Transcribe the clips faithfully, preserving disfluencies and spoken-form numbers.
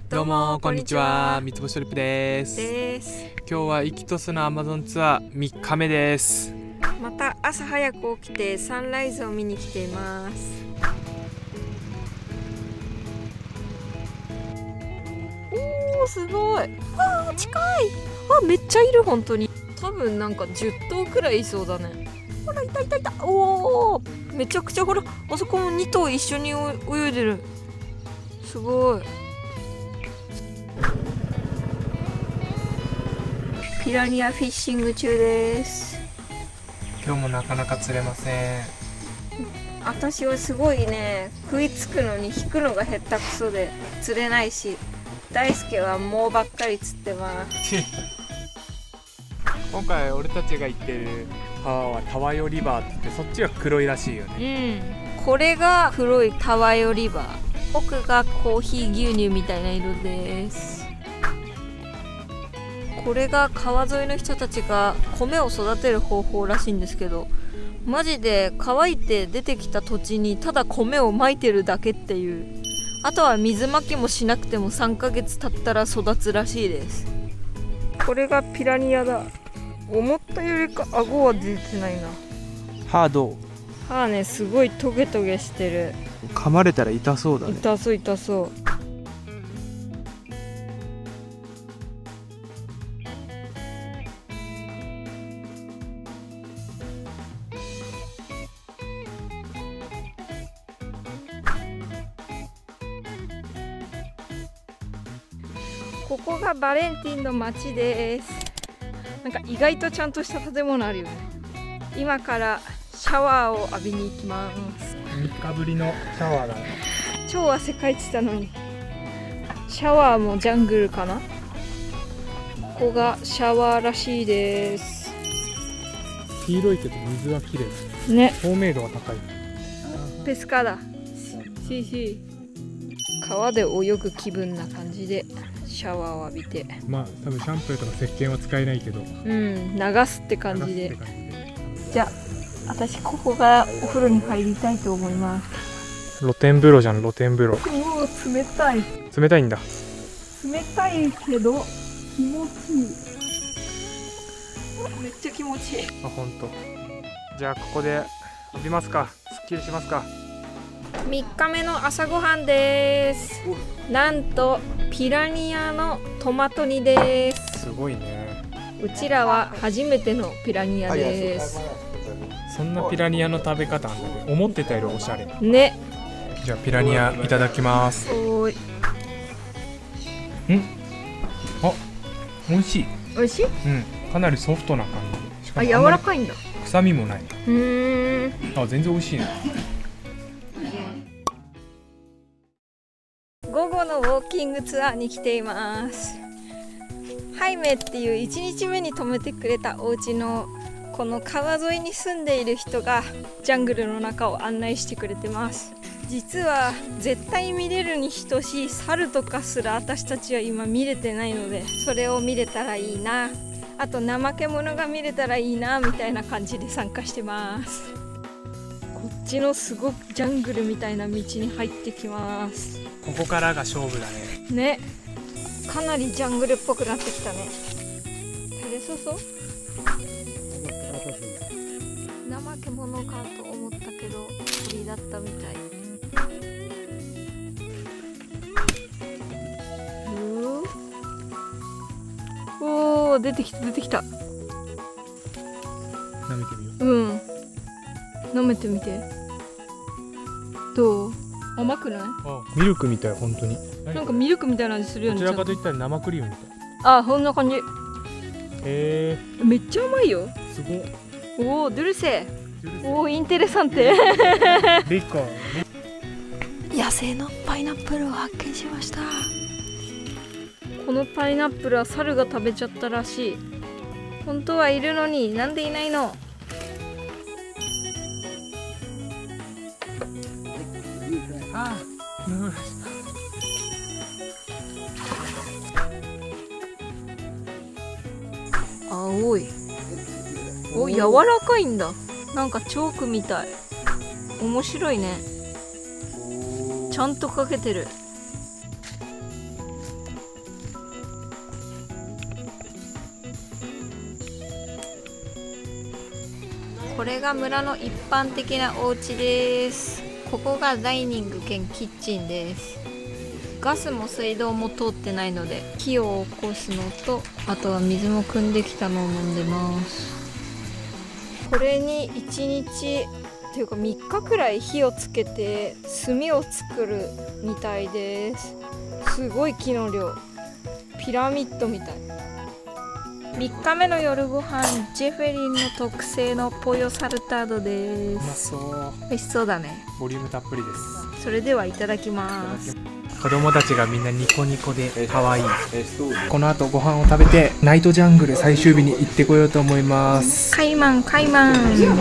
どうもこんにちは、三つ星トリップですです今日はイキトスのアマゾンツアーみっかめです。 また朝早く起きてサンライズを見に来ています。おーすごい、あー近い、あめっちゃいる、本当に多分なんかじゅっとうくらいいそうだね。ほらいたいたいた、おおめちゃくちゃ、ほらあそこもにとう一緒に泳いでる、すごい。ピラニアフィッシング中です。 今日もなかなか釣れません。 私はすごいね、食いつくのに引くのが下手くそで釣れないし、大輔はもうばっかり釣ってます。 今回俺たちが行ってる川はタワヨリバーって言って、そっちは黒いらしいよね。 うん、これが黒いタワヨリバー、奥がコーヒー牛乳みたいな色です。これが川沿いの人たちが米を育てる方法らしいんですけど、マジで乾いて出てきた土地にただ米をまいてるだけっていう、あとは水まきもしなくてもさんかげつ経ったら育つらしいです。これがピラニアだ。思ったよりか顎は出てないな。 歯どう？ 歯ね、すごいトゲトゲしてる。 噛まれたら痛そうだね。 痛そう痛そう。ここがバレンティンの街です。なんか意外とちゃんとした建物あるよね。今からシャワーを浴びに行きます。 みっかぶりのシャワーだね。 超汗かいてたのに。シャワーもジャングルかな。ここがシャワーらしいです。 黄色いけど水は綺麗ね。 透明度が高い。 ペスカだ。シーシー。川で泳ぐ気分な感じでシャワーを浴びて、 まあ多分シャンプーとか石鹸は使えないけど、 うん流すって感じで。じゃあ私ここがお風呂に入りたいと思います。 露天風呂じゃん、露天風呂。 もう冷たい。 冷たいんだ。 冷たいけど気持ちいい。めっちゃ気持ちいい。 あ、ほんと。じゃあここで浴びますか。すっきりしますか。 みっかめの朝ごはんです。なんとピラニアのトマト煮です。 すごいね。 うちらは初めてのピラニアです。 そんなピラニアの食べ方あんだけど、思ってたよりおしゃれね。 じゃあピラニアいただきます。 おーい。 んあ、美味しい。 美味しい？ うん、かなりソフトな感じ。しかあ、柔もあんまりらかいんだ。 臭みもない。 うーん。 あ、全然美味しいね。 午後のウォーキングツアーに来ています。ハイメっていういちにちめに泊めてくれたお家のこの川沿いに住んでいる人がジャングルの中を案内してくれてます。実は絶対見れるに等しい猿とかすら私たちは今見れてないので、それを見れたらいいな、あと怠け者が見れたらいいなみたいな感じで参加してます。こっちのすごくジャングルみたいな道に入ってきます。 ここからが勝負だね。 ね、かなりジャングルっぽくなってきたね。晴れそうそう。怠け者かと思ったけど鳥だったみたい。おお、出てきた出てきた。 舐めてみよう。うん。舐めてみて。どう？甘くない？ う。あ、ミルクみたい、本当に。 なんかミルクみたいな味するよね。 どちらかといったら生クリームみたい。 あ、こんな感じ。 へえ。 めっちゃ甘いよ。 すごっ。 おお、ドゥルセ。おお、インテレサンテ。 リカ。 野生のパイナップルを発見しました。このパイナップルは猿が食べちゃったらしい。本当はいるのになんでいないの？ あ、 青い。お、柔らかいんだ。なんかチョークみたい。面白いね。ちゃんとかけてる。 これが村の一般的なお家です。ここがダイニング兼キッチンです。ガスも水道も通ってないので火を起こすのと、あとは水も汲んできたのを飲んでます。これにいちにちっていうかみっかくらい火をつけて炭を作るみたいです。すごい木の量、ピラミッドみたい。みっかめの夜ご飯、ジェフェリンの特製のポヨサルタードで。 うますそう。 美味しそうだね。 ボリュームたっぷりです。 それではいただきます。 子供たちがみんなニコニコで可愛い。この後ご飯を食べてナイトジャングル最終日に行ってこようと思います。 カイマンカイマン。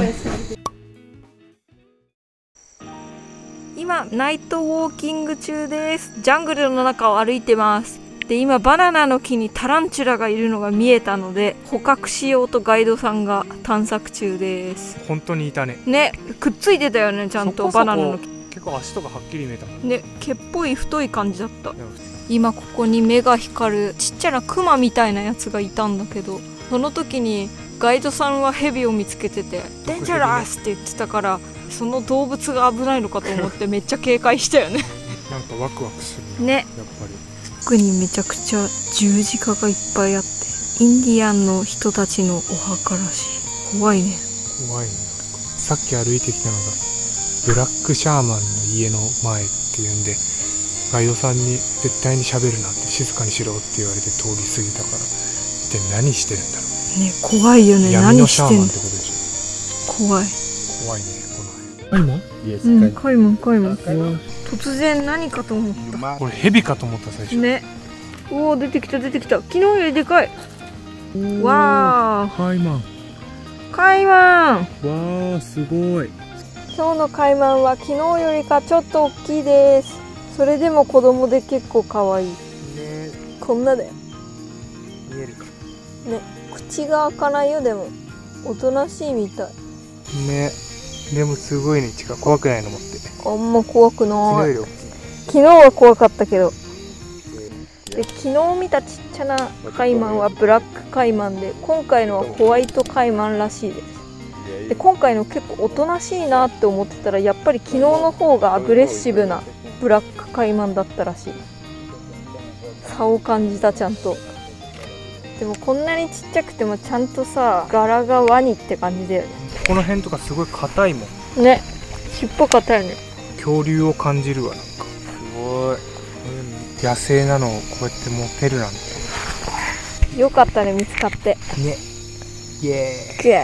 今ナイトウォーキング中です。ジャングルの中を歩いてます。で今バナナの木にタランチュラがいるのが見えたので捕獲しようとガイドさんが探索中です。 本当にいたね。 ね、くっついてたよね、ちゃんと。 そこそこバナナの木結構足とかはっきり見えたね、毛っぽい太い感じだった。今ここに目が光るちっちゃなクマみたいなやつがいたんだけど、その時にガイドさんはヘビを見つけてて「デンジャラス!」って言ってたから、その動物が危ないのかと思ってめっちゃ警戒したよね。 なんかワクワクするね。 やっぱり奥にめちゃくちゃ十字架がいっぱいあって、インディアンの人たちのお墓らしい。怖いね。 怖いね。さっき歩いてきたのがブラックシャーマンの家の前っていうんで、ガイドさんに絶対に喋るなって、静かにしろって言われて通り過ぎたから、一体何してるんだろうね。怖いよね。 闇のシャーマンってことでしょ。怖い怖いね。この辺うん、カイマンカイマン。突然何かと思った。 これヘビかと思った最初ね。おお、出てきた出てきた。昨日よりでかい。わあ、 カイマン。 カイマン。 わあ、すごい。 今日のカイマンは昨日よりかちょっと大きいです。それでも子供で結構可愛い。ね、こんなだよ。 見えるか。 ね、口が開かないよ。でもおとなしいみたい。 ね、でもすごいね。近く怖くないの持って。 あんま怖くない。 昨日昨日は怖かったけど。で昨日見たちっちゃなカイマンはブラックカイマンで、今回のはホワイトカイマンらしいです。で今回の結構おとなしいなって思ってたら、やっぱり昨日の方がアグレッシブなブラックカイマンだったらしい。差を感じた、ちゃんと。でもこんなにちっちゃくてもちゃんとさ、柄がワニって感じだよね。 この辺とかすごい硬いもんね。尻尾硬いよね。 恐竜を感じるわ。なんかすごい野生なのをこうやって持てるなんて。 よかったね、見つかってね。イエーイ。 ぐわ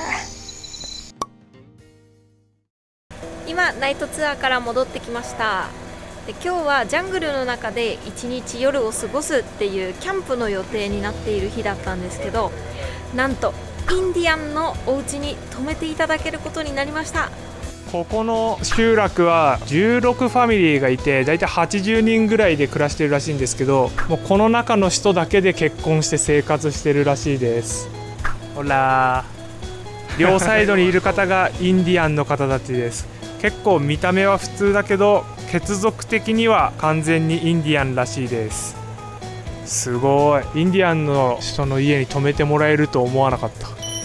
ー。今ナイトツアーから戻ってきました。で今日はジャングルの中で一日夜を過ごすっていうキャンプの予定になっている日だったんですけど、なんとインディアンのお家に泊めていただけることになりました。 ここの集落はじゅうろくファミリーがいて、だいたいはちじゅうにんぐらいで暮らしてるらしいんですけど、もうこの中の人だけで結婚して生活してるらしいです。ほら両サイドにいる方がインディアンの方たちです。結構見た目は普通だけど、血族的には完全にインディアンらしいです。すごい。インディアンの人の家に泊めてもらえると思わなかった。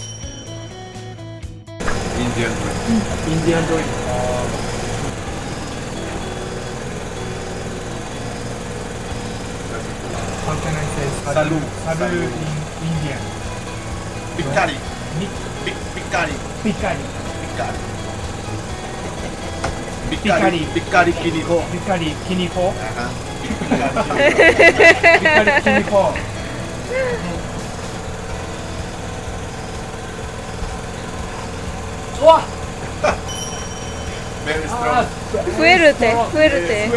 インディアンドリンク。 インディアンドリンク。How can I say Salud. Salud in Indian. Piccari. Piccari. Piccari. Piccari. Piccari. Piccari Kiniho. Piccari Kiniho. Ajá. Piccari Kiniho. Very strong. 増えるって増えるって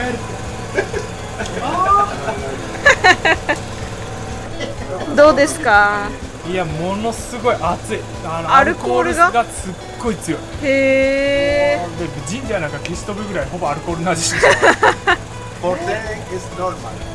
どうですか？ いや、ものすごい熱い。あのアルコールがアルコールがすっごい強い。 へー。 でジンジャーなんか消し飛ぶぐらいほぼアルコールの味してる。 For them is normal.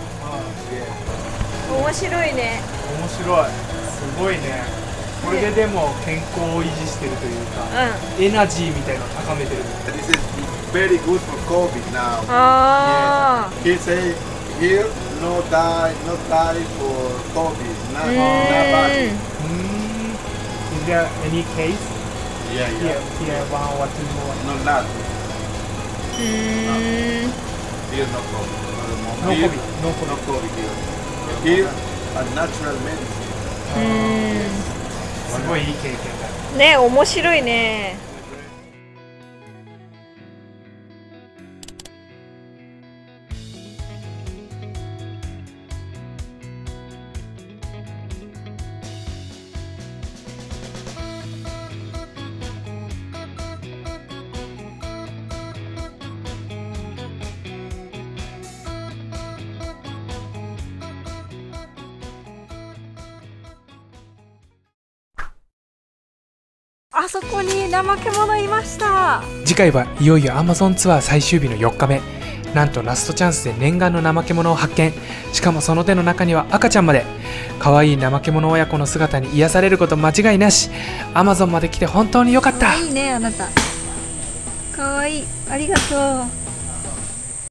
面白いね。 面白い。すごいね。これででも健康を維持してるというか、うん、エナジーみたいなのを高めてる。 This is very good for COVID now. ああ。 He say here no die no die for COVID. Not not bad. Mm. Is there any case? Yeah, Here, yeah. here one or two more. No, not. うーん Here, no COVID. No Here, COVID, no COVID. no COVID here. Here, a natural medicine. うーんすごいいい経験だ。 ね、面白いね。あそこに怠け者いました。 次回はいよいよ Amazon ツアー最終日のよっかめ。なんとラストチャンスで念願の怠け者を発見。しかもその手の中には赤ちゃんまで。可愛い怠け者親子の姿に癒されること間違いなし。 Amazon まで来て本当に良かった。 いいね、あなた。かわいい、ありがとう。